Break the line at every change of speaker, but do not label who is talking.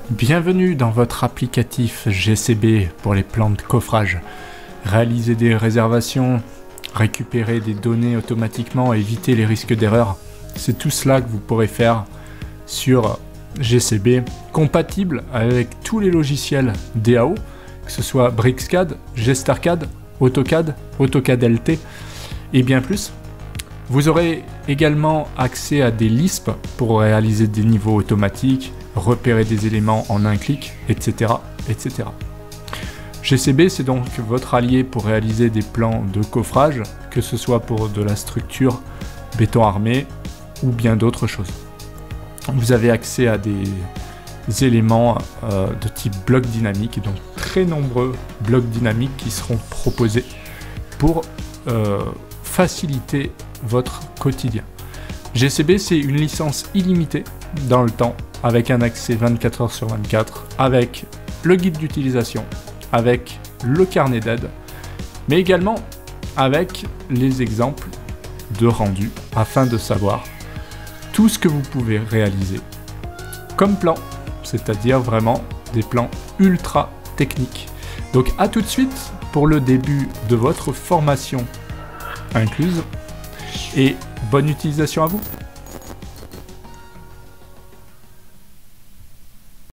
Bienvenue dans votre applicatif GCB pour les plans de coffrage. Réaliser des réservations, récupérer des données automatiquement, éviter les risques d'erreur. C'est tout cela que vous pourrez faire sur GCB, compatible avec tous les logiciels DAO, que ce soit BricsCAD, GStarCAD, AutoCAD, AutoCAD LT et bien plus. Vous aurez également accès à des Lisp pour réaliser des niveaux automatiques, repérer des éléments en un clic, etc. etc. GCB, c'est donc votre allié pour réaliser des plans de coffrage, que ce soit pour de la structure béton armé ou bien d'autres choses. Vous avez accès à des éléments de type bloc dynamique, et donc très nombreux blocs dynamiques qui seront proposés pour faciliter votre quotidien. GCB, c'est une licence illimitée dans le temps, avec un accès 24 heures sur 24, avec le guide d'utilisation, avec le carnet d'aide, mais également avec les exemples de rendu, afin de savoir tout ce que vous pouvez réaliser comme plan, c'est-à-dire vraiment des plans ultra techniques. Donc à tout de suite pour le début de votre formation incluse, et bonne utilisation à vous.